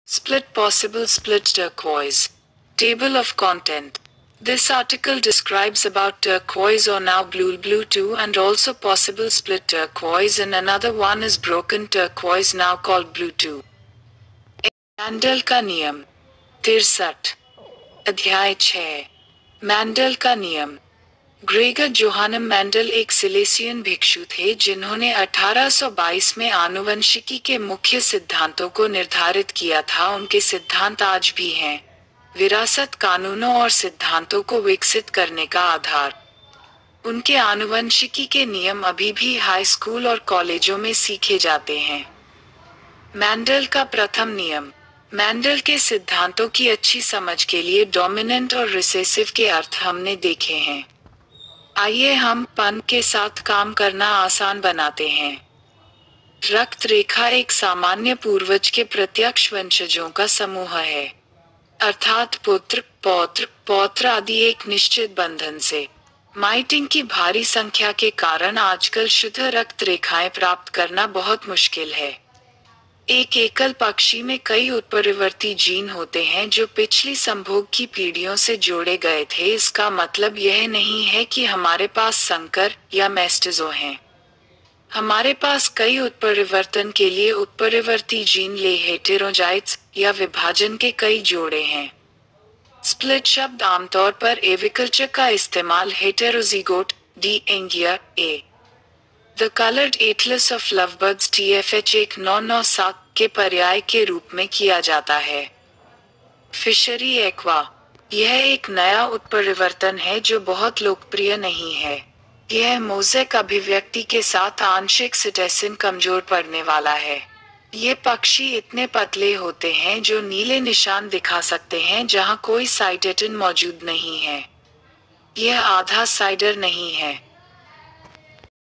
Split possible split turquoise. Table of content. This article describes about turquoise or now blue 2 and also possible split turquoise, and another one is broken turquoise now called blue 2. Mendel का नियम 63 अध्याय 6 Mendel का नियम। Gregor Johann Mendel एक Silesian भिक्षु थे जिन्होंने 1822 में आनुवंशिकी के मुख्य सिद्धांतों को निर्धारित किया था। उनके सिद्धांत आज भी हैं, विरासत कानूनों और सिद्धांतों को विकसित करने का आधार। उनके आनुवंशिकी के नियम अभी भी हाई स्कूल और कॉलेजों में सीखे जाते हैं। मैंडल का प्रथम नियम। मैंडल के सिद्धांतों की अच्छी समझ के लिए डोमिनेंट और रिसेसिव के अर्थ हमने देखे हैं। आइए हम पन के साथ काम करना आसान बनाते हैं। रक्त रेखा एक सामान्य पूर्वज के प्रत्यक्ष वंशजों का समूह है, अर्थात पुत्र, पौत्र, पौत्र आदि एक निश्चित बंधन से। माइटिंग की भारी संख्या के कारण आजकल शुद्ध रक्त रेखाएं प्राप्त करना बहुत मुश्किल है। एक एकल पक्षी में कई उत्परिवर्ती जीन होते हैं जो पिछली संभोग की पीढ़ियों से जोड़े गए थे। इसका मतलब यह नहीं है कि हमारे पास संकर या मेस्टिजो हैं। हमारे पास कई उत्परिवर्तन के लिए उत्परिवर्ती जीन ले हेटेरोजाइट्स या विभाजन के कई जोड़े हैं। स्प्लिट शब्द आमतौर पर एविकल्चर का इस्तेमाल हेटेरोजीगोट डी एंगिया A the coloured atlas of lovebirds TFH 1997 के पर्याय के रूप में किया जाता है। Fishery aqua. यह एक नया उत्परिवर्तन है जो बहुत लोकप्रिय नहीं है। यह मोज़ेक अभिव्यक्ति के साथ आंशिक सिटेसिन कमजोर पड़ने वाला है। ये पक्षी इतने पतले होते हैं जो नीले निशान दिखा सकते हैं जहां कोई साइटेटिन मौजूद नहीं है। यह आधा साइडर नहीं है।